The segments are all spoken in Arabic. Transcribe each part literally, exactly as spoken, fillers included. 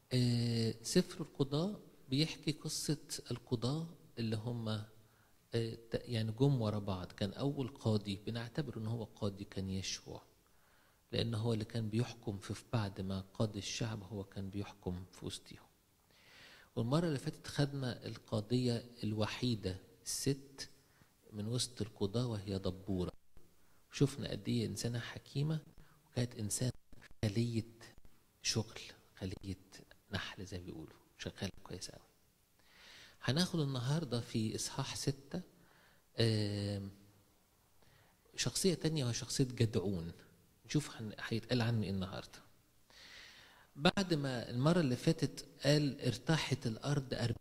آه سفر القضاء بيحكي قصة القضاة اللي هم آه يعني جم ورا بعض. كان أول قاضي بنعتبر إن هو قاضي كان يشوع، لأن هو اللي كان بيحكم في بعد ما قاضي الشعب هو كان بيحكم في وسطهم. والمرة اللي فاتت خدنا القاضية الوحيدة الست من وسط القضاة وهي دبورة. شفنا قد ايه إنسانة حكيمة، وكانت إنسانة خلية شغل، خلية نحل زي ما بيقولوا، شغالة كويس قوي. هناخد النهاردة في إصحاح ستة شخصية تانية وهي شخصية جدعون. نشوف هيتقال عنه إيه النهاردة. بعد ما المرة اللي فاتت قال ارتاحت الأرض أربعين،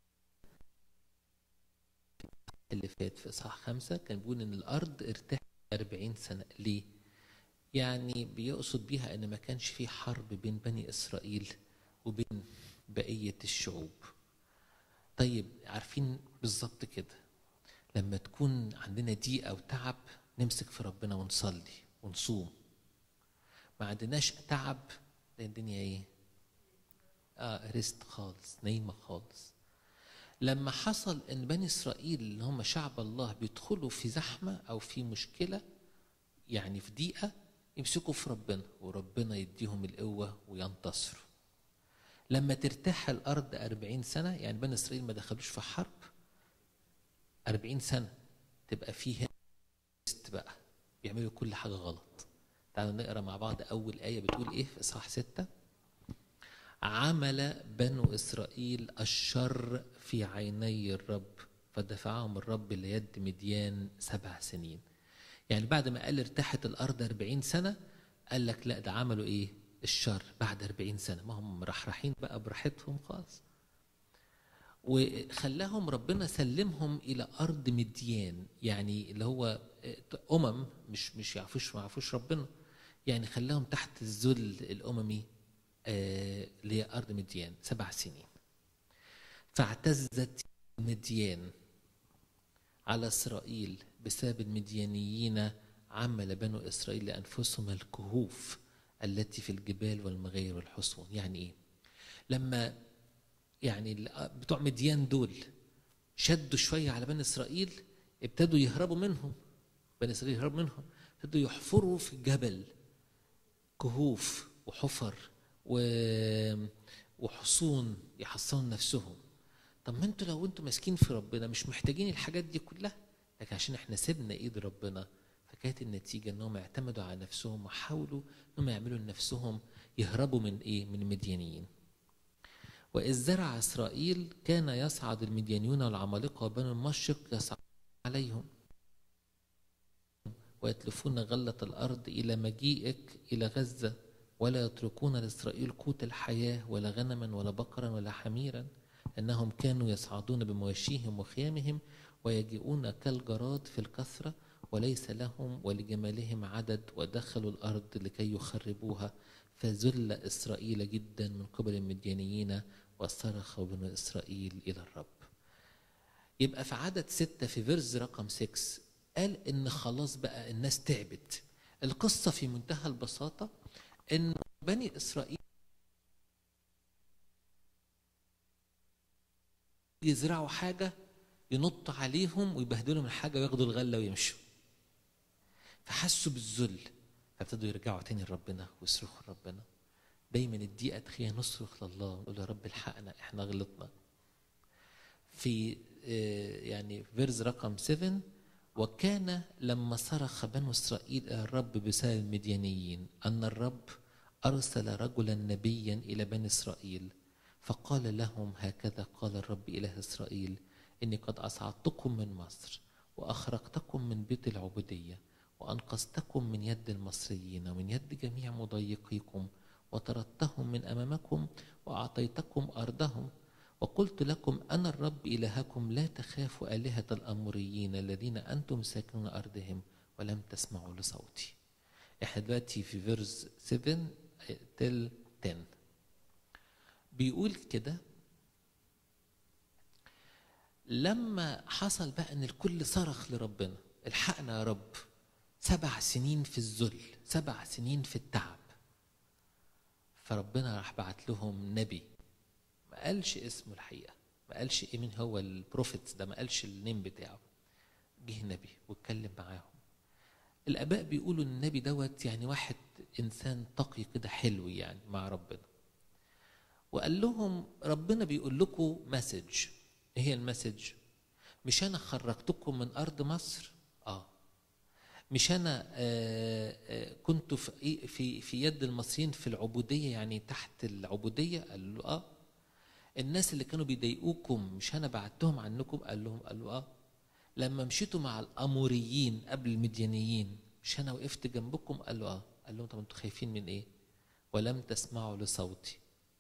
اللي فات في إصحاح خمسة كان بيقول إن الأرض ارتاحت أربعين سنة. ليه؟ يعني بيقصد بيها إن ما كانش في حرب بين بني إسرائيل وبين بقية الشعوب. طيب عارفين بالظبط كده لما تكون عندنا ضيق أو تعب نمسك في ربنا ونصلي ونصوم. ما عندناش تعب لأن الدنيا إيه؟ آه رست خالص، نايمة خالص. لما حصل ان بني اسرائيل اللي هم شعب الله بيدخلوا في زحمه او في مشكله، يعني في ضيقه، يمسكوا في ربنا وربنا يديهم القوه وينتصروا. لما ترتاح الارض أربعين سنه، يعني بني اسرائيل ما دخلوش في حرب أربعين سنه، تبقى فيه است بقى بيعملوا كل حاجه غلط. تعالوا نقرا مع بعض اول ايه بتقول ايه في اصحاح ستة. عمل بنو إسرائيل الشر في عيني الرب فدفعهم الرب ليد مديان سبع سنين. يعني بعد ما قال ارتاحت الأرض أربعين سنة، قال لك لا ده عملوا إيه؟ الشر بعد أربعين سنة، ما هم مرحرحين بقى براحتهم خالص. وخلاهم ربنا سلمهم إلى أرض مديان، يعني اللي هو أمم مش مش يعرفوش ما يعرفوش ربنا، يعني خلاهم تحت الذل الأممي اللي هي أرض مديان سبع سنين. فاعتزت مديان على إسرائيل بسبب المديانيين. عمل بنو إسرائيل لأنفسهم الكهوف التي في الجبال والمغاير والحصون. يعني إيه؟ لما يعني بتوع مديان دول شدوا شوية على بني إسرائيل، ابتدوا يهربوا منهم. بني إسرائيل يهربوا منهم، ابتدوا يحفروا في الجبل كهوف وحفر وحصون يحصنوا نفسهم. طب ما انتوا لو انتوا ماسكين في ربنا مش محتاجين الحاجات دي كلها، لكن عشان احنا سيبنا ايد ربنا فكانت النتيجه انهم اعتمدوا على نفسهم وحاولوا انهم يعملوا لنفسهم يهربوا من ايه؟ من المديانيين. واذ زرع اسرائيل كان يصعد المديانيون والعمالقه وبنو المشرق يصعد عليهم ويتلفون غله الارض الى مجيئك الى غزه، ولا يتركون لإسرائيل قوت الحياة ولا غنما ولا بقرا ولا حميرا، أنهم كانوا يصعدون بمواشيهم وخيامهم ويجيئون كالجراد في الكثرة وليس لهم ولجمالهم عدد، ودخلوا الأرض لكي يخربوها. فذل إسرائيل جدا من قبل المديانيين وصرخ بنو إسرائيل إلى الرب. يبقى في عدد ستة في فيرز رقم ستة قال إن خلاص بقى الناس تعبت. القصة في منتهى البساطة إن بني إسرائيل يزرعوا حاجة ينط عليهم ويبهدلوا من حاجة وياخدوا الغلة ويمشوا، فحسوا بالذل فابتدوا يرجعوا تاني لربنا ويصرخوا لربنا. دايما الدقيقة تخلينا نصرخ لله ونقول يا رب الحقنا احنا غلطنا. في يعني فيرز رقم سبعة وكان لما صرخ بنو إسرائيل إلى الرب بسبب المديانيين أن الرب أرسل رجلا نبيا إلى بني إسرائيل فقال لهم هكذا قال الرب إله إسرائيل إني قد أصعدتكم من مصر وأخرجتكم من بيت العبودية وأنقذتكم من يد المصريين ومن يد جميع مضايقيكم وطردتهم من أمامكم وأعطيتكم أرضهم، وقلت لكم أنا الرب إلهكم لا تخافوا آلهة الأموريين الذين أنتم ساكنون أرضهم ولم تسمعوا لصوتي. احنا دلوقتي في فيرز سبعة تل عشرة بيقول كده. لما حصل بقى ان الكل صرخ لربنا الحقنا يا رب، سبع سنين في الذل، سبع سنين في التعب، فربنا راح بعت لهم نبي، ما قالش اسمه الحقيقه، ما قالش ايه مين هو البروفيت ده، ما قالش النيم بتاعه. جه نبي واتكلم معاهم. الاباء بيقولوا ان النبي دوت يعني واحد انسان تقي كده حلو يعني مع ربنا. وقال لهم ربنا بيقول لكم مسج. ايه هي المسج؟ مش انا خرجتكم من ارض مصر؟ اه. مش انا آه آه كنت في في في يد المصريين في العبوديه، يعني تحت العبوديه؟ قال له اه. الناس اللي كانوا بيضايقوكم مش انا بعتهم عنكم؟ قال لهم قال له اه. لما مشيتوا مع الاموريين قبل المديانيين مش انا وقفت جنبكم؟ قال له اه. قال لهم طب انتوا خايفين من ايه؟ ولم تسمعوا لصوتي.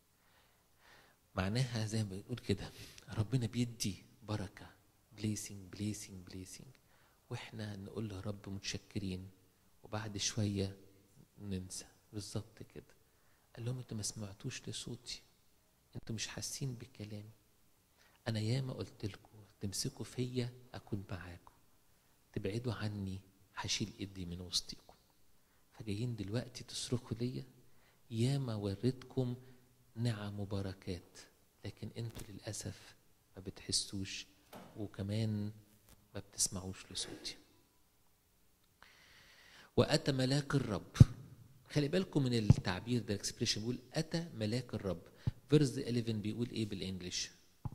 معناها زي ما بنقول كده ربنا بيدي بركه، بليسنج بليسنج بليسنج، واحنا نقول له رب متشكرين، وبعد شويه ننسى. بالظبط كده. قال لهم انتوا ما سمعتوش لصوتي، انتوا مش حاسين بكلامي. انا ياما قلت لكم تمسكوا فيا اكون معاكم، تبعدوا عني هشيل ايدي من وسطيكم. فجايين دلوقتي تصرخوا ليا. ياما وريتكم نعم وبركات، لكن انتوا للاسف ما بتحسوش وكمان ما بتسمعوش لصوتي. واتى ملاك الرب. خلي بالكم من التعبير ده، الاكسبريشن بيقول اتى ملاك الرب. فيرز إحداشر بيقول ايه بالانجلش؟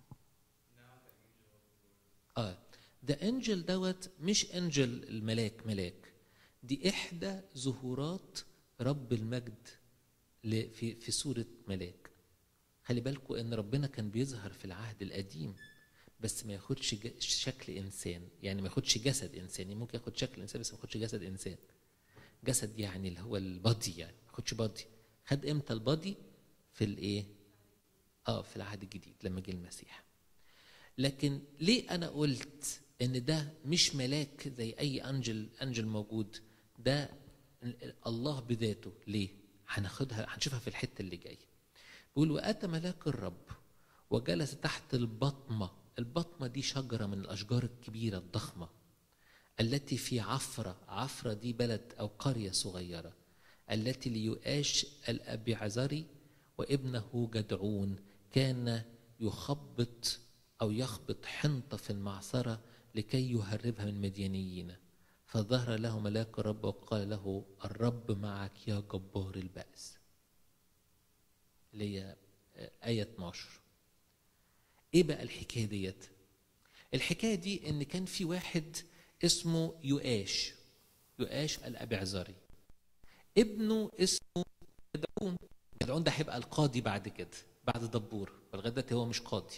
اه ده انجل دوت مش انجل الملاك، ملاك دي احدى ظهورات رب المجد في في صوره ملاك. خلي بالكم ان ربنا كان بيظهر في العهد القديم بس ما ياخدش شكل انسان، يعني ما ياخدش جسد انساني. ممكن ياخد شكل انسان بس ما ياخدش جسد انسان. جسد يعني اللي هو البادي، يعني ما ياخدش بادي. خد امتى البادي؟ في الايه؟ اه في العهد الجديد لما جه المسيح. لكن ليه انا قلت ان ده مش ملاك زي اي انجل انجل موجود؟ ده الله بذاته. ليه؟ هناخدها هنشوفها في الحته اللي جايه. بيقول واتى ملاك الرب وجلس تحت البطمه. البطمه دي شجره من الاشجار الكبيره الضخمه التي في عفره. عفره دي بلد او قريه صغيره. التي ليؤاش الابيعزري وابنه جدعون كان يخبط أو يخبط حنطة في المعصرة لكي يهربها من مديانيين. فظهر له ملاك الرب وقال له الرب معك يا جبار البأس. اللي هي آية اتناشر. ايه بقى الحكاية ديت؟ الحكاية دي ان كان في واحد اسمه يؤاش. يؤاش الأبيعزري. ابنه اسمه جدعون. جدعون ده هيبقى القاضي بعد كده بعد دبور، ولغايه دلوقتي هو مش قاضي.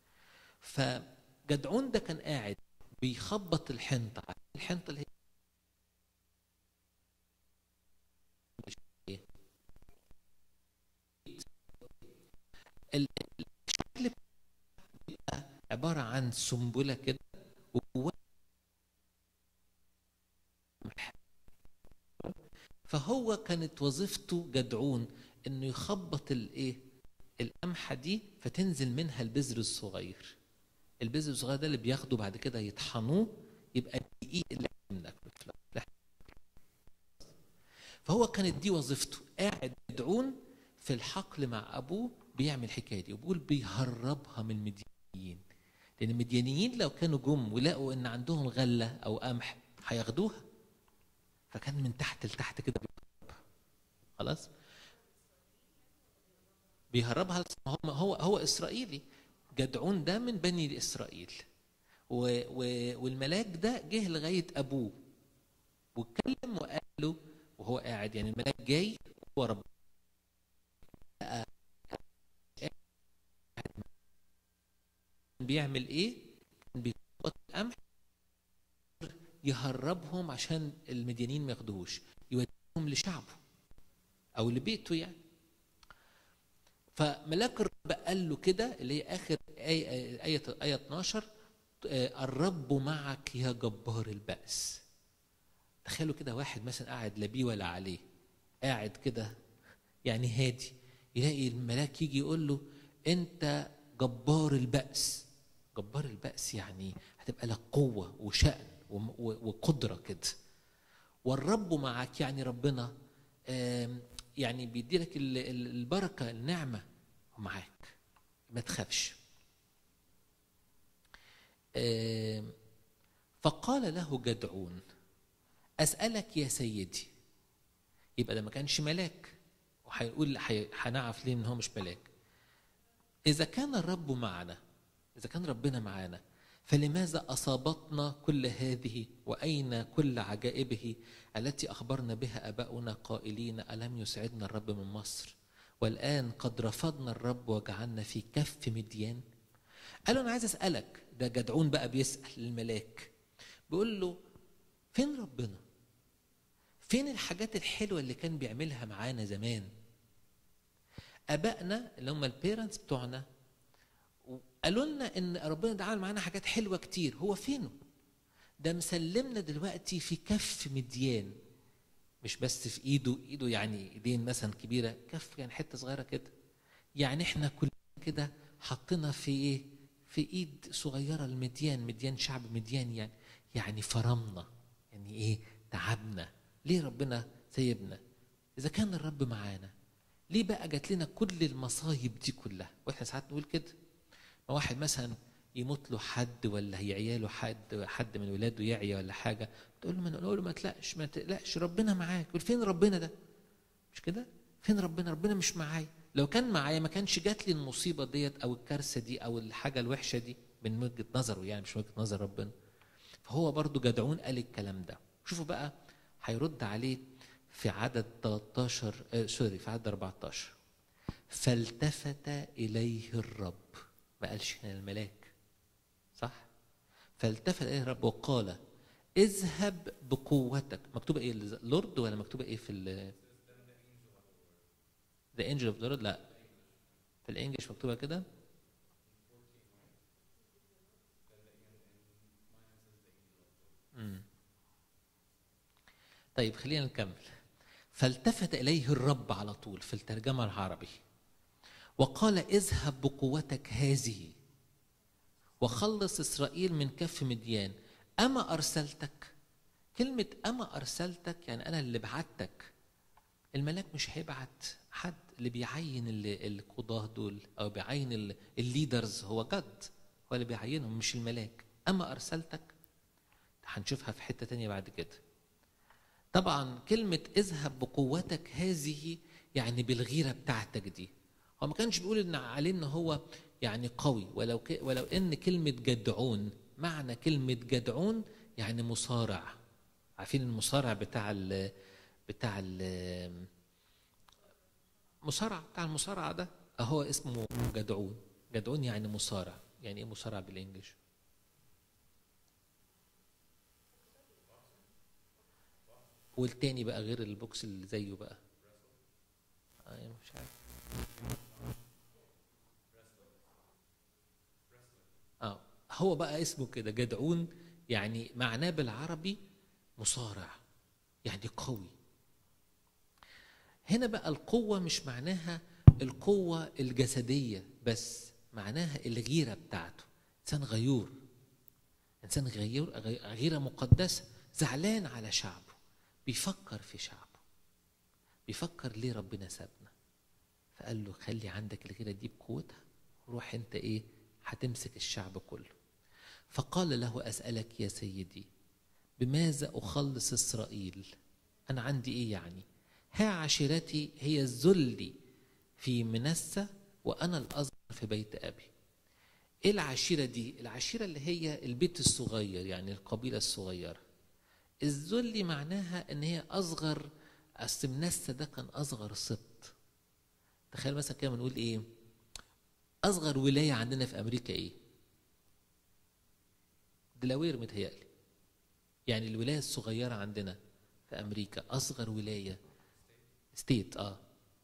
فجدعون ده كان قاعد بيخبط الحنطه. الحنطه اللي هي الشكل بيبقى عباره عن سنبله كده وجواها. فهو كانت وظيفته جدعون انه يخبط الايه؟ القمحه دي فتنزل منها البذر الصغير. البذر الصغير ده اللي بياخده بعد كده يطحنوه يبقى الدقيق اللي احنا بناكله. فهو كانت دي وظيفته، قاعد جدعون في الحقل مع ابوه بيعمل الحكايه دي، وبيقول بيهربها من المديانيين. لان المديانيين لو كانوا جم ولقوا ان عندهم غله او قمح هياخدوها. فكان من تحت لتحت كده بيهربها. خلاص بيهربها. هو هو هو اسرائيلي. جدعون ده من بني اسرائيل. و و والملاك ده جه لغايه ابوه واتكلم وقال له وهو قاعد، يعني الملاك جاي هو رب بيعمل ايه؟ بيخبط القمح يهربهم عشان المديانين ما ياخدوهوش، يوديهم لشعبه او لبيته يعني. فملاك الرب قال له كده، اللي هي اخر ايه ايه ايه اتناشر، الرب معك يا جبار البأس. تخيلوا كده واحد مثلا قاعد لا بيه ولا عليه، قاعد كده يعني هادي، يلاقي الملاك يجي يقول له انت جبار البأس. جبار البأس يعني هتبقى لك قوة وشأن وقدرة كده. والرب معك يعني ربنا يعني بيدي لك البركه النعمه ومعاك، ما تخافش. فقال له جدعون اسالك يا سيدي. يبقى ده ما كانش ملاك، وهيقول هنعرف ليه ان هو مش ملاك. اذا كان الرب معنا، اذا كان ربنا معنا، فلماذا أصابتنا كل هذه؟ وأين كل عجائبه التي أخبرنا بها آباؤنا قائلين ألم يسعدنا الرب من مصر؟ والآن قد رفضنا الرب وجعلنا في كف مديان. قال له أنا عايز أسألك، ده جدعون بقى بيسأل الملاك، بيقول له فين ربنا؟ فين الحاجات الحلوة اللي كان بيعملها معانا زمان؟ آبائنا اللي هم البيرنتس بتوعنا قالوا لنا ان ربنا ده عمل معانا حاجات حلوه كتير، هو فينه؟ ده مسلمنا دلوقتي في كف مديان، مش بس في ايده، ايده يعني ايدين مثلا كبيره، كف يعني حته صغيره كده، يعني احنا كلنا كده حطينا في ايه؟ في ايد صغيره المديان، مديان شعب مديان، يعني يعني فرمنا، يعني ايه؟ تعبنا. ليه ربنا سيبنا؟ اذا كان الرب معانا ليه بقى جات لنا كل المصايب دي كلها؟ واحنا ساعات نقول كده، واحد مثلا يموت له حد ولا يعياله حد، حد من ولاده يعيا ولا حاجه، تقول له ما نقول له ما تقلقش ما تقلقش ربنا معاك. يقول فين ربنا ده؟ مش كده؟ فين ربنا؟ ربنا مش معايا. لو كان معايا ما كانش جات لي المصيبه ديت او الكارثه دي او الحاجه الوحشه دي، من وجهه نظره يعني، مش وجهه نظر ربنا. فهو برضو جدعون قال الكلام ده. شوفوا بقى هيرد عليه في عدد تلتاشر آه سوري في عدد أربعتاشر. فالتفت اليه الرب، ما قالش هنا الملاك، صح؟ فالتفت اليه الرب وقال اذهب بقوتك. مكتوبه ايه؟ لورد ولا مكتوبه ايه في ال The angel of the Lord؟ لا، في الانجليش مكتوبه كده. امم طيب خلينا نكمل. فالتفت اليه الرب على طول في الترجمه العربي وقال اذهب بقوتك هذه وخلص إسرائيل من كف مديان. أما أرسلتك؟ كلمة أما أرسلتك يعني أنا اللي بعتك. الملاك مش هيبعت حد، اللي بيعين القضاة دول أو بيعين الليدرز هو جد، هو اللي بيعينهم مش الملاك. أما أرسلتك هنشوفها في حتة تانية بعد كده. طبعا كلمة اذهب بقوتك هذه يعني بالغيرة بتاعتك دي. هو ما كانش بيقول إن عليه إن هو يعني قوي، ولو ك... ولو ان كلمه جدعون، معنى كلمه جدعون يعني مصارع. عارفين المصارع بتاع ال بتاع ال مصارع بتاع المصارعه ده اهو اسمه جدعون. جدعون يعني مصارع. يعني ايه مصارع بالانجلش؟ والتاني بقى غير البوكس اللي زيه بقى انا مش عارف. اه هو بقى اسمه كده جدعون، يعني معناه بالعربي مصارع، يعني قوي. هنا بقى القوة مش معناها القوة الجسدية بس، معناها الغيرة بتاعته. إنسان غيور، إنسان غيور، غيرة مقدسة، زعلان على شعبه، بيفكر في شعبه، بيفكر ليه ربنا سابنا. فقال له خلي عندك الغيرة دي بقوتها، روح انت ايه هتمسك الشعب كله. فقال له أسألك يا سيدي بماذا أخلص إسرائيل؟ أنا عندي إيه يعني؟ ها عشيرتي هي الذل في منسى وأنا الأصغر في بيت أبي. إيه العشيرة دي؟ العشيرة اللي هي البيت الصغير، يعني القبيلة الصغيرة. الذل معناها إن هي أصغر، أصل منسى ده كان أصغر سبط. تخيل مثلا كده بنقول إيه؟ أصغر ولاية عندنا في أمريكا إيه؟ دلاوير متهيألي. يعني الولاية الصغيرة عندنا في أمريكا أصغر ولاية ستيت اه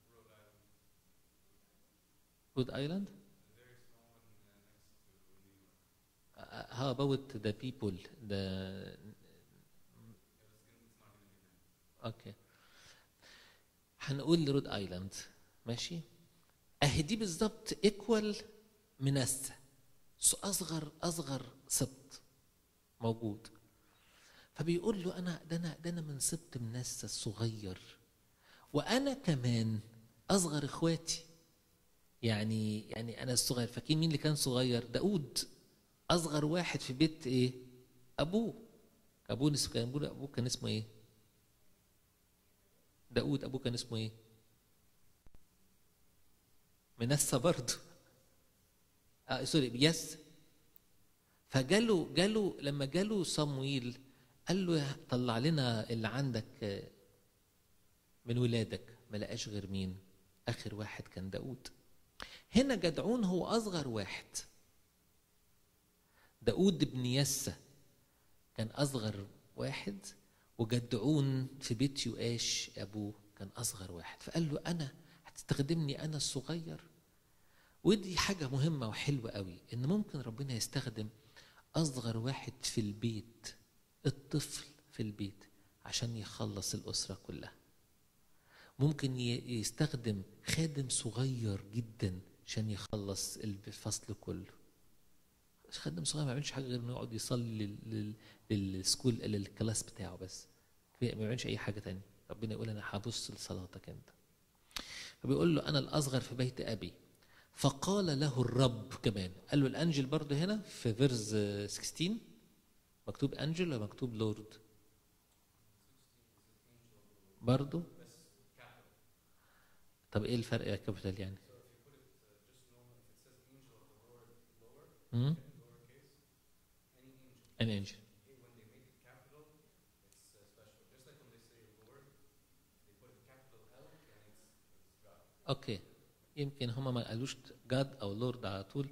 رود ايلاند. How about the people the اوكي هنقول رود ايلاند ماشي. اهي دي بالظبط ايكوال منسى، اصغر اصغر سبط موجود. فبيقول له انا ده انا ده انا من سبط منسى الصغير، وانا كمان اصغر اخواتي. يعني يعني انا الصغير. فاكرين مين اللي كان صغير؟ داود، اصغر واحد في بيت ايه؟ ابوه. ابوه كان ابوه كان اسمه ايه؟ داود. ابوه كان اسمه ايه؟ منسى برضه. آه سوري، يس. فجاله جاله لما جاله صمويل قال له طلع لنا اللي عندك من ولادك. ما لقاش غير مين؟ اخر واحد كان داود. هنا جدعون هو اصغر واحد. داود بن يسى كان اصغر واحد، وجدعون في بيت يؤاش ابوه كان اصغر واحد. فقال له انا هتستخدمني انا الصغير؟ ودي حاجه مهمه وحلوه قوي، ان ممكن ربنا يستخدم اصغر واحد في البيت، الطفل في البيت، عشان يخلص الاسره كلها. ممكن يستخدم خادم صغير جدا عشان يخلص الفصل كله. خادم صغير ما يعملش حاجه غير انه يقعد يصلي للسكول للكلاس بتاعه بس، ما يعملش اي حاجه تانية. ربنا يقول انا هبص لصلاتك انت. فبيقول له انا الاصغر في بيت ابي. فقال له الرب كمان. قال له الانجل برضه هنا في فيرز ستة عشر مكتوب انجل ولا مكتوب لورد؟ برضه. طب ايه الفرق يا كابيتال يعني؟ امم an angel. اوكي، يمكن هما ما قالوش جاد او لورد على طول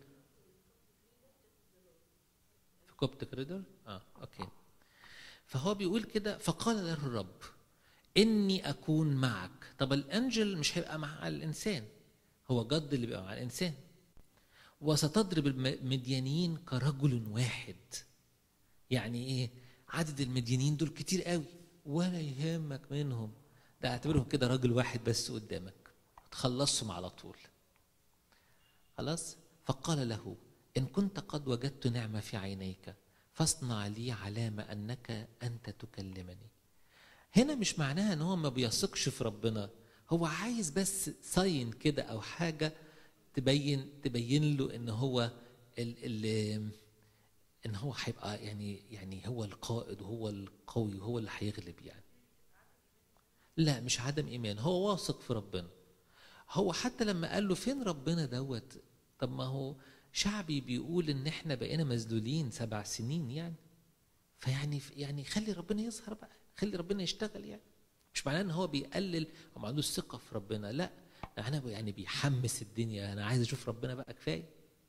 في كوبتك ريدر. اه اوكي. فهو بيقول كده فقال له الرب اني اكون معك. طب الانجل مش هيبقى مع الانسان، هو جد اللي بيبقى مع الانسان. وستضرب المديانيين كرجل واحد. يعني ايه؟ عدد المديانيين دول كتير قوي ولا يهمك منهم، ده اعتبرهم كده راجل واحد بس قدامك تخلصهم على طول. خلاص. فقال له ان كنت قد وجدت نعمة في عينيك فاصنع لي علامة انك انت تكلمني. هنا مش معناها ان هو ما بيثقش في ربنا، هو عايز بس ساين كده او حاجة تبين تبين له ان هو ال ال ان هو هيبقى يعني يعني هو القائد وهو القوي وهو اللي هيغلب يعني. لا مش عدم ايمان، هو واثق في ربنا. هو حتى لما قال له فين ربنا دوت، طب ما هو شعبي بيقول ان احنا بقينا مذلولين سبع سنين يعني، فيعني يعني خلي ربنا يظهر بقى، خلي ربنا يشتغل يعني. مش معناه ان هو بيقلل او ما عندوش ثقه في ربنا، لا انا يعني بيحمس الدنيا، انا عايز اشوف ربنا بقى كفايه.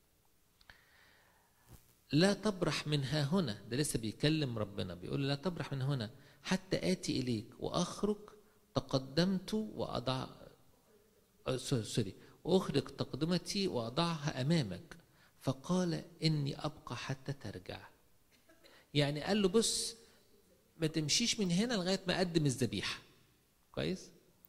لا تبرح من ها هنا، ده لسه بيكلم ربنا بيقول له لا تبرح من هنا حتى آتي إليك وأخرج. تقدمت وأضع سوري وأخرج تقدمتي وأضعها أمامك. فقال إني أبقى حتى ترجع. يعني قال له بص ما تمشيش من هنا لغاية ما أقدم الذبيحة. كويس.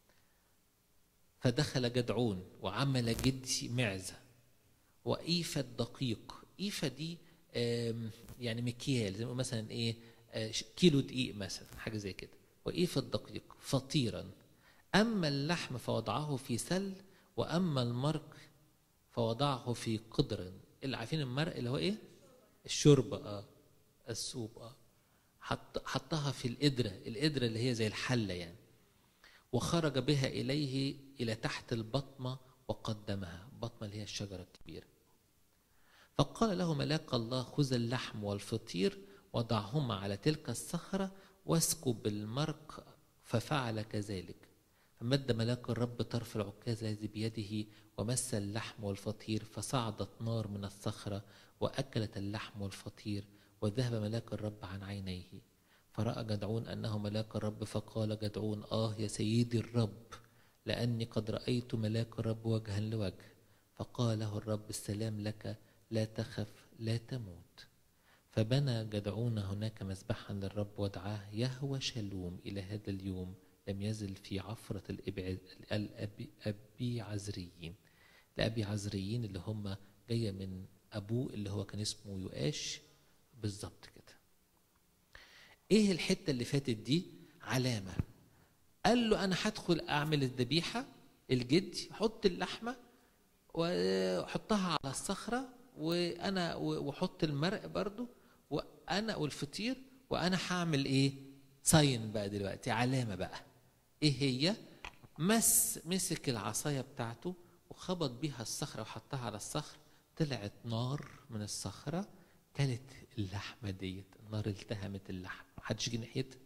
فدخل جدعون وعمل جدي معزة وإيفة دقيق. إيفة دي يعني مكيال، زي مثلا ايه كيلو دقيق مثلا، حاجه زي كده. وايه الدقيق فطيرا. اما اللحم فوضعه في سل، واما المرق فوضعه في قدر. اللي عارفين المرق اللي هو ايه؟ الشوربه. اه السوب. اه حط حطها في القدره، القدره اللي هي زي الحله يعني. وخرج بها اليه الى تحت البطمه وقدمها. البطمه اللي هي الشجره الكبيره. فقال له ملاك الله خذ اللحم والفطير وضعهما على تلك الصخرة واسكب المرق. ففعل كذلك. فمد ملاك الرب طرف العكاز الذي بيده ومس اللحم والفطير، فصعدت نار من الصخرة وأكلت اللحم والفطير، وذهب ملاك الرب عن عينيه. فرأى جدعون أنه ملاك الرب، فقال جدعون آه يا سيدي الرب، لأني قد رأيت ملاك الرب وجها لوجه. فقال له الرب السلام لك، لا تخف لا تموت. فبنى جدعون هناك مذبحا للرب ودعاه يهوى شالوم. إلى هذا اليوم لم يزل في عفرة الأبي عزريين. الأبي عزريين اللي هم جاية من أبوه اللي هو كان اسمه يؤاش بالظبط كده. إيه الحتة اللي فاتت دي؟ علامة. قال له انا هدخل اعمل الذبيحه الجدي، حط اللحمه وحطها على الصخره، وانا وحط المرق برضو، وانا والفطير، وانا هعمل ايه؟ ساين بقى دلوقتي، علامه بقى. ايه هي؟ مس مسك العصايه بتاعته وخبط بيها الصخره وحطها على الصخر، طلعت نار من الصخره كلت اللحمه ديت. النار التهمت اللحم، محدش جه ناحيتها.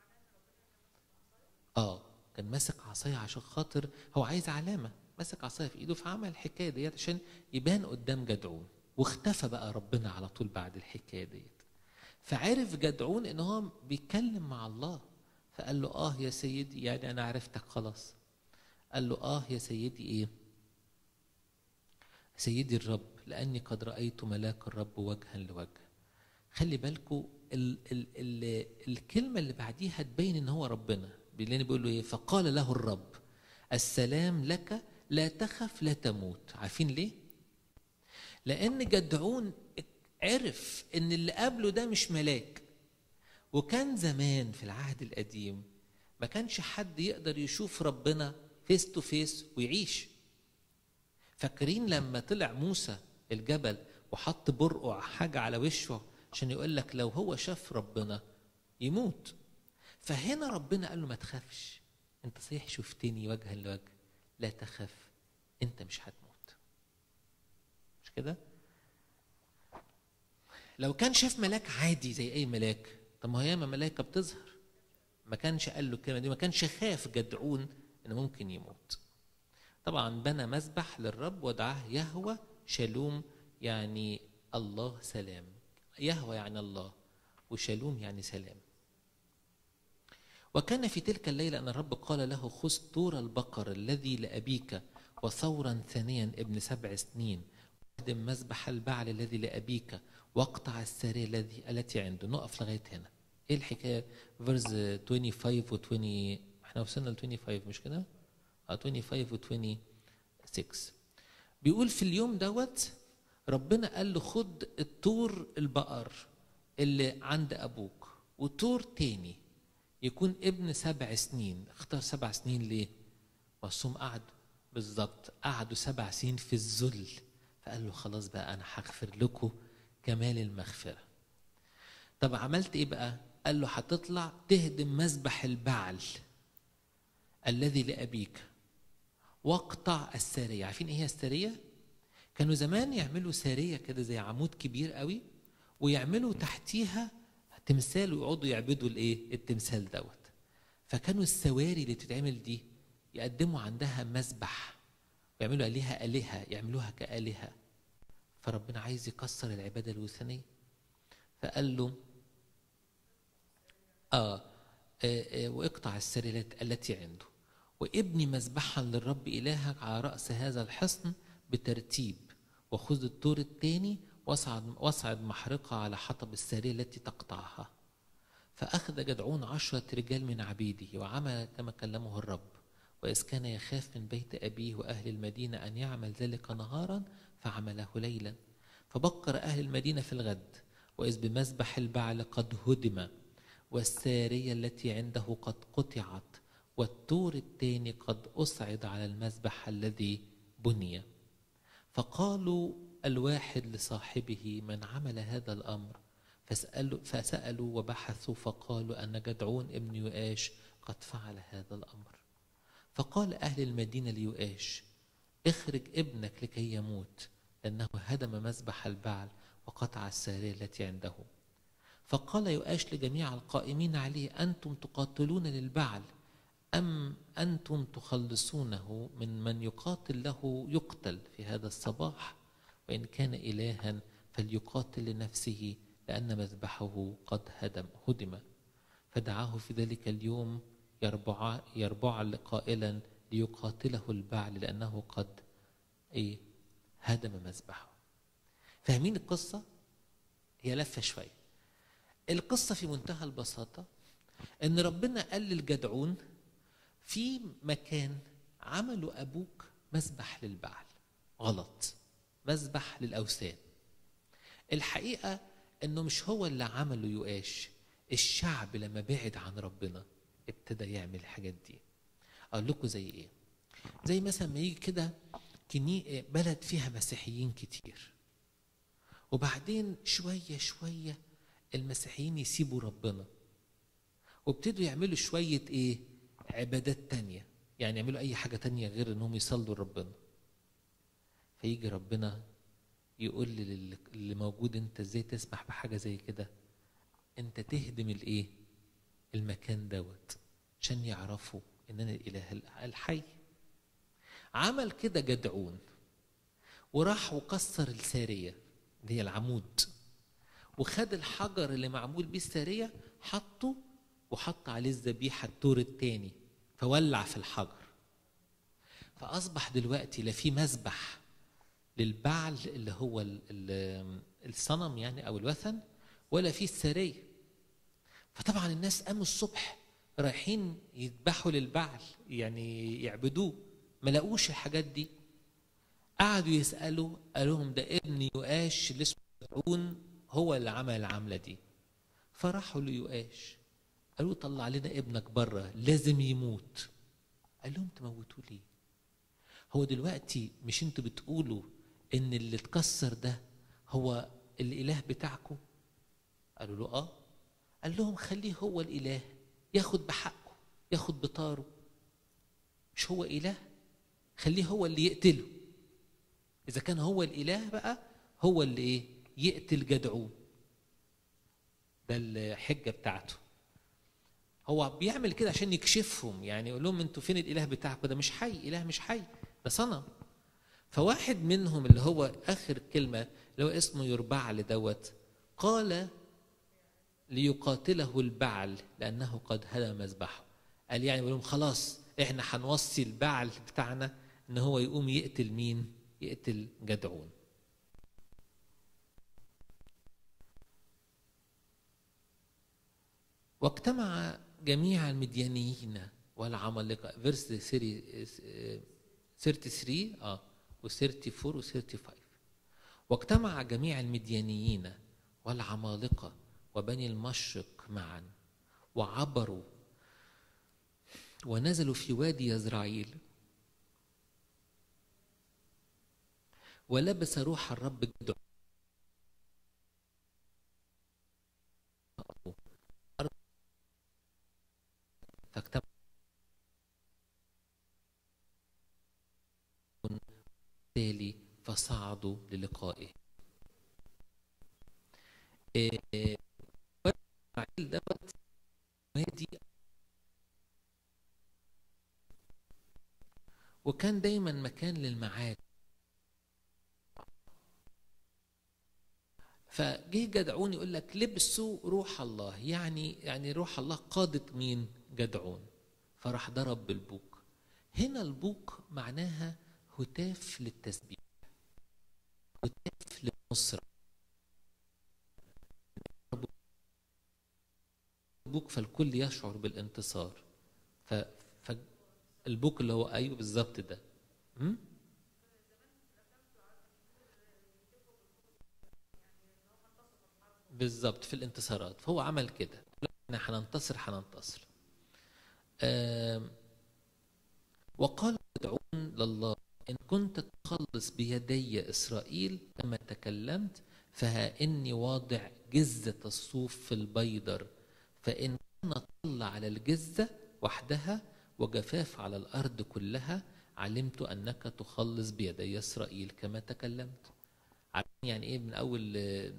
اه كان ماسك عصايه عشان خاطر هو عايز علامه، ماسك عصايه في ايده، فعمل الحكايه ديت عشان يبان قدام جدعون. واختفى بقى ربنا على طول بعد الحكايه ديت. فعرف جدعون ان هو بيتكلم مع الله، فقال له اه يا سيدي، يعني انا عرفتك خلاص. قال له اه يا سيدي ايه؟ سيدي الرب، لاني قد رايت ملاك الرب وجها لوجه. خلي بالكم ال ال ال الكلمه اللي بعديها تبين ان هو ربنا. لان بيقول له ايه؟ فقال له الرب السلام لك، لا تخف لا تموت. عارفين ليه؟ لان جدعون عرف ان اللي قبله ده مش ملاك. وكان زمان في العهد القديم ما كانش حد يقدر يشوف ربنا فيس تو فيس ويعيش. فاكرين لما طلع موسى الجبل وحط برقع حاجة على وشه عشان يقول لك لو هو شاف ربنا يموت. فهنا ربنا قال له ما تخافش، انت صحيح شفتني وجها لوجه، لا تخاف، انت مش هتموت. مش كده؟ لو كان شاف ملاك عادي زي اي ملاك، طب ما هي ياما ملائكه بتظهر، ما كانش قال له الكلمه دي، ما كانش خاف جدعون انه ممكن يموت. طبعا بنى مذبح للرب ودعاه يهوه شالوم، يعني الله سلام. يهوه يعني الله، وشالوم يعني سلام. وكان في تلك الليلة أن الرب قال له خذ طور البقر الذي لأبيك وثورا ثانيا ابن سبع سنين، واهدم مذبح البعل الذي لأبيك، واقطع السارية الذي التي عنده. نقف لغاية هنا. ايه الحكاية؟ فيرز خمسة وعشرين و عشرين، احنا وصلنا ل خمسة وعشرين مش كده؟ اه خمسة وعشرين و ستة وعشرين. بيقول في اليوم دوت ربنا قال له خد الطور البقر اللي عند أبوك، وطور تاني يكون ابن سبع سنين. اختار سبع سنين ليه؟ وصوم قعدوا بالظبط، قعدوا سبع سنين في الذل. فقال له خلاص بقى انا هغفر لكم كمال المغفره. طب عملت ايه بقى؟ قال له هتطلع تهدم مذبح البعل الذي لابيك، واقطع الساريه. عارفين ايه هي الساريه؟ كانوا زمان يعملوا ساريه كده زي عمود كبير قوي، ويعملوا تحتيها تمثال ويقعدوا يعبدوا الايه؟ التمثال دوت. فكانوا السواري اللي تتعمل دي يقدموا عندها مذبح ويعملوا عليها آلهة، يعملوها كآلهة. فربنا عايز يكسر العبادة الوثنية، فقال له آه, آه, آه واقطع السريرة التي عنده، وابني مذبحا للرب إلهك على رأس هذا الحصن بترتيب، وخذ الطور الثاني واصعد واصعد محرقة على حطب السارية التي تقطعها. فأخذ جدعون عشرة رجال من عبيده وعمل كما كلمه الرب، وإذ كان يخاف من بيت أبيه وأهل المدينة أن يعمل ذلك نهارا فعمله ليلا. فبكر أهل المدينة في الغد، وإذ بمذبح البعل قد هدم، والسارية التي عنده قد قطعت، والطور الثاني قد أصعد على المذبح الذي بني. فقالوا الواحد لصاحبه من عمل هذا الأمر؟ فسألوا, فسألوا وبحثوا، فقالوا أن جدعون ابن يؤاش قد فعل هذا الأمر. فقال أهل المدينة ليؤاش اخرج ابنك لكي يموت، لأنه هدم مذبح البعل وقطع السارية التي عنده. فقال يؤاش لجميع القائمين عليه أنتم تقاتلون للبعل أم أنتم تخلصونه من من يقاتل له يقتل في هذا الصباح؟ وإن كان إلها فليقاتل لنفسه، لأن مذبحه قد هدم هدم. فدعاه في ذلك اليوم يربع يربع قائلا ليقاتله البعل، لأنه قد إيه؟ هدم مذبحه. فاهمين القصة؟ هي لفة شوية. القصة في منتهى البساطة إن ربنا قال للجدعون في مكان عملوا أبوك مذبح للبعل غلط، مذبح للأوثان. الحقيقة إنه مش هو اللي عمله يؤاش، الشعب لما بعد عن ربنا ابتدى يعمل الحاجات دي. اقول لكم زي ايه؟ زي مثلا ما يجي كده كني بلد فيها مسيحيين كتير، وبعدين شويه شويه المسيحيين يسيبوا ربنا وابتدوا يعملوا شويه ايه؟ عبادات تانية، يعني يعملوا اي حاجه تانية غير انهم يصلوا لربنا. فيجي ربنا يقول للي موجود انت ازاي تسمح بحاجه زي كده؟ انت تهدم الايه؟ المكان دوت عشان يعرفوا ان انا الاله الحي. عمل كده جدعون، وراح وكسر الساريه اللي هي العمود، وخد الحجر اللي معمول بيه الساريه حطه وحط عليه الذبيحه الدور الثاني، فولع في الحجر. فاصبح دلوقتي لا في مذبح للبعل اللي هو الصنم يعني او الوثن، ولا في الساريه. فطبعا الناس قاموا الصبح رايحين يذبحوا للبعل، يعني يعبدوه، ما لقوش الحاجات دي. قعدوا يسالوا، قالوا لهم ده ابن يؤاش اللي اسمه جدعون هو اللي عمل العمله دي. فراحوا ليؤاش قالوا طلع لنا ابنك بره لازم يموت. قال لهم تموتوه ليه؟ هو دلوقتي مش انتوا بتقولوا ان اللي اتكسر ده هو الاله بتاعكم؟ قالوا له اه. قال لهم خليه هو الاله، ياخد بحقه، ياخد بطاره. مش هو اله؟ خليه هو اللي يقتله. اذا كان هو الاله بقى هو اللي ايه؟ يقتل جدعون. ده الحجه بتاعته. هو بيعمل كده عشان يكشفهم، يعني يقول لهم انتوا فين الاله بتاعكم؟ ده مش حي، اله مش حي، ده صنم. فواحد منهم اللي هو اخر كلمه اللي هو اسمه يربعل دوت قال ليقاتله البعل لانه قد هدم مذبحه. قال يعني يقول لهم خلاص احنا هنوصي البعل بتاعنا ان هو يقوم يقتل مين؟ يقتل جدعون. واجتمع جميع المديانيين والعمالقه، فيرس ثلاثة وثلاثين اه و34 و35. واجتمع جميع المديانيين والعمالقه وبني المشرق معا وعبروا ونزلوا في وادي يزرعيل، ولبس روح الرب جدعون فاجتمع تالي فصعدوا للقائه. إيه دوت وادي، وكان دايما مكان للمعاد. فجه جدعون يقول لك لبسوا روح الله، يعني يعني روح الله قادت مين؟ جدعون. فراح ضرب بالبوق. هنا البوق معناها هتاف للتسبيح، هتاف للنصرة. البوق فالكل يشعر بالانتصار. فالبوق اللي هو ايوه بالظبط ده. م? بالظبط في الانتصارات. فهو عمل كده، احنا هننتصر هننتصر. وقال جدعون لله إن كنت تخلص بيدي إسرائيل كما تكلمت، فها إني واضع جزة الصوف في البيدر، فإن كان طل على الجزة وحدها وجفاف على الأرض كلها علمت أنك تخلص بيدي إسرائيل كما تكلمت. يعني إيه؟ من أول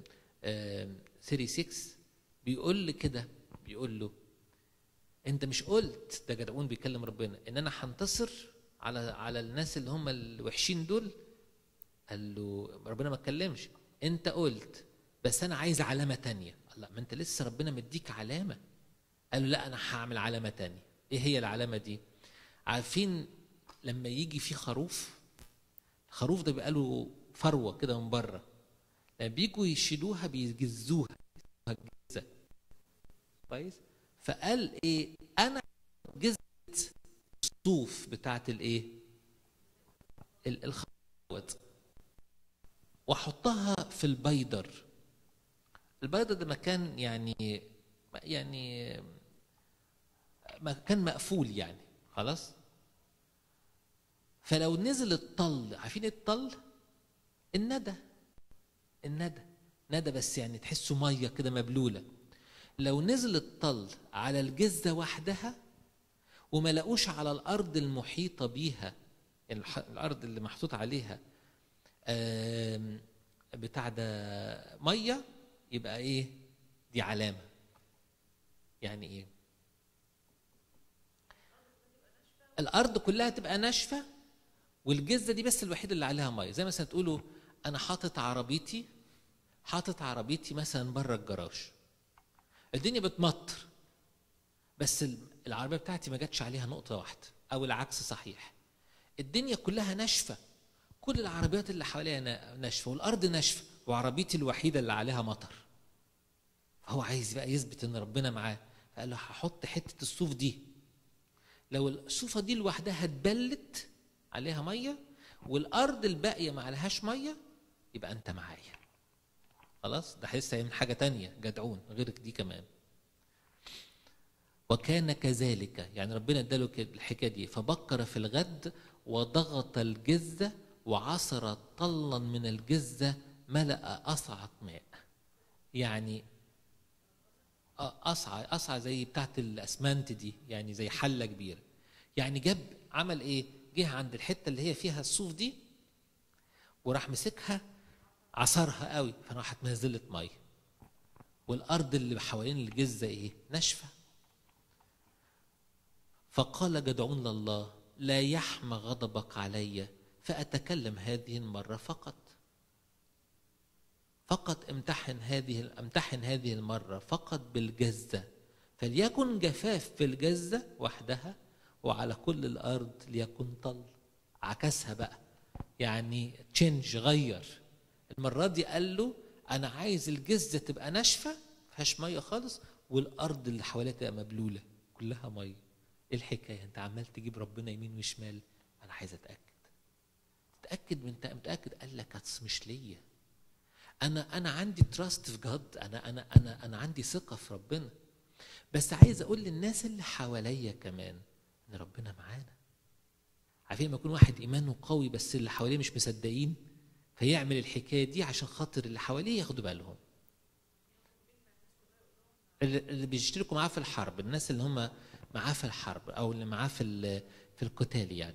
ستة وثلاثين بيقول كده، بيقول له انت مش قلت، ده جدعون بيكلم ربنا، ان انا هنتصر على على الناس اللي هم الوحشين دول؟ قال له ربنا ما اتكلمش، انت قلت بس انا عايز علامه تانية. الله، ما انت لسه ربنا مديك علامه. قال له لا انا هعمل علامه تانية. ايه هي العلامه دي؟ عارفين لما يجي في خروف، الخروف ده بيبقى له فروه كده من بره، لما بيجوا يشيلوها بيجزوها جزه كويس. فقال ايه؟ انا جزت الصوف بتاعت الايه؟ الخروت، واحطها في البيدر. البيدر ده مكان يعني يعني مكان مقفول يعني خلاص. فلو نزل الطل، عارفين الطل؟ الندى، الندى ندى بس يعني تحسه ميه كده مبلوله. لو نزل الطل على الجزه وحدها وما لقوش على الارض المحيطه بيها، يعني الارض اللي محطوط عليها بتاع ده ميه، يبقى ايه؟ دي علامه. يعني ايه؟ الارض كلها تبقى ناشفه والجزه دي بس الوحيده اللي عليها ميه. زي مثلا تقولوا انا حاطط عربيتي حاطط عربيتي مثلا بره الجراج، الدنيا بتمطر بس العربيه بتاعتي ما جاتش عليها نقطه واحده، او العكس صحيح. الدنيا كلها ناشفه، كل العربيات اللي حواليها ناشفه والارض ناشفه وعربيتي الوحيده اللي عليها مطر. هو عايز بقى يثبت ان ربنا معاه، فقال له هحط حته الصوف دي، لو الصوفه دي لوحدها اتبلت عليها ميه والارض الباقيه ما عليهاش ميه يبقى انت معايا. خلاص، ده لسه من حاجه تانية جدعون غير دي كمان. وكان كذلك، يعني ربنا اداله الحكايه دي. فبكر في الغد وضغط الجزه وعصر طلا من الجزه ملأ أصعة ماء. يعني أصعة أصعة زي بتاعت الأسمنت دي، يعني زي حلة كبيرة. يعني جاب عمل إيه؟ جه عند الحتة اللي هي فيها الصوف دي وراح مسكها عصرها قوي، فراحت نزلت مية، والأرض اللي حوالين الجزة إيه؟ ناشفة. فقال جدعون لله لا يحمى غضبك علي فأتكلم هذه المرة فقط، فقط امتحن هذه امتحن هذه المرة فقط بالجزة، فليكن جفاف في الجزة وحدها وعلى كل الأرض ليكن طل. عكسها بقى، يعني تشينج، غير. المرة دي قال له أنا عايز الجزة تبقى ناشفة مفيهاش مية خالص، والأرض اللي حواليها تبقى مبلولة كلها مية. إيه الحكاية؟ أنت عمال تجيب ربنا يمين وشمال. أنا عايز أتأكد. تتأكد من متأكد؟ قال لك مش ليا، أنا أنا عندي تراست في جاد، أنا أنا أنا أنا عندي ثقة في ربنا، بس عايز أقول للناس اللي حواليا كمان إن ربنا معانا. عارفين لما يكون واحد إيمانه قوي بس اللي حواليه مش مصدقين، فيعمل الحكاية دي عشان خاطر اللي حواليه ياخدوا بالهم. اللي بيشتركوا معاه في الحرب، الناس اللي هم معاه في الحرب أو اللي معاه في في القتال يعني.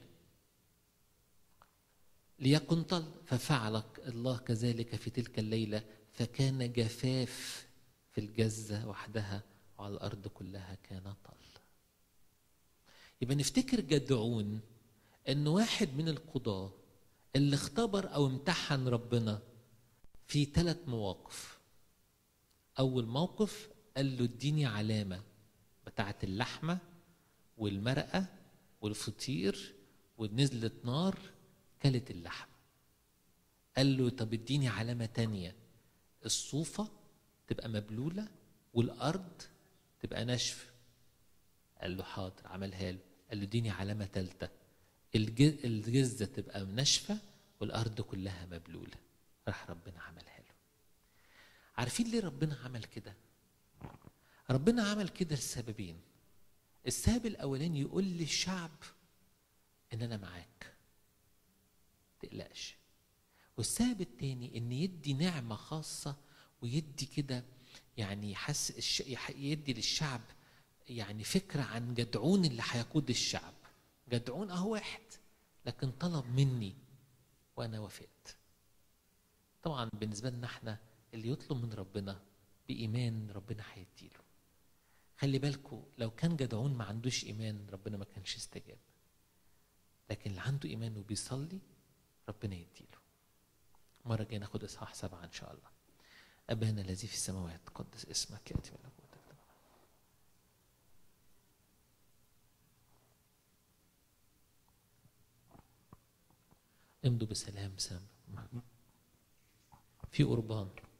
ليكن طل، ففعل الله كذلك في تلك الليلة، فكان جفاف في الجزة وحدها وعلى الأرض كلها كان طل. يبقى نفتكر جدعون إن واحد من القضاة اللي اختبر أو امتحن ربنا في ثلاث مواقف. أول موقف قال له اديني علامة بتاعة اللحمة والمرقة والفطير ونزلت نار كلت اللحم. قال له طب اديني علامة تانية، الصوفة تبقى مبلولة والأرض تبقى ناشفة. قال له حاضر، عملها له. قال له اديني علامة تالتة، الجزة تبقى ناشفة والأرض كلها مبلولة. راح ربنا عملها له. عارفين ليه ربنا عمل كده؟ ربنا عمل كده لسببين. السبب الأولاني يقول للشعب إن أنا معاك تقلقش، والسبب الثاني ان يدي نعمه خاصه ويدي كده يعني يحس الش... يدي للشعب يعني فكره عن جدعون اللي هيقود الشعب. جدعون اهو واحد لكن طلب مني وانا وافقت. طبعا بالنسبه لنا احنا اللي يطلب من ربنا بايمان ربنا هيديله. خلي بالكم لو كان جدعون ما عندوش ايمان ربنا ما كانش استجاب، لكن اللي عنده ايمان وبيصلي ربنا يديله. مرة جاي ناخد إصحاح سبعة إن شاء الله. أبانا الذي في السماوات قدس اسمك، يأتي ملكوتك. امضوا بسلام سام في قربان.